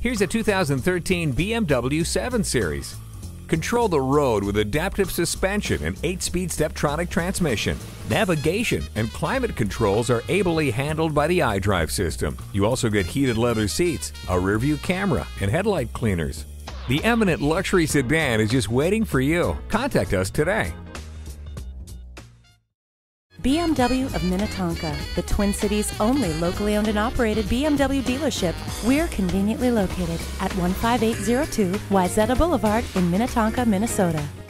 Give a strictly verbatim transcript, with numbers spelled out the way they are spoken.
Here's a two thousand thirteen B M W seven series. Control the road with adaptive suspension and eight-speed Steptronic transmission. Navigation and climate controls are ably handled by the iDrive system. You also get heated leather seats, a rear-view camera, and headlight cleaners. The eminent luxury sedan is just waiting for you. Contact us today. B M W of Minnetonka, the Twin Cities' only locally owned and operated B M W dealership. We're conveniently located at one five eight zero two Wayzata Boulevard in Minnetonka, Minnesota.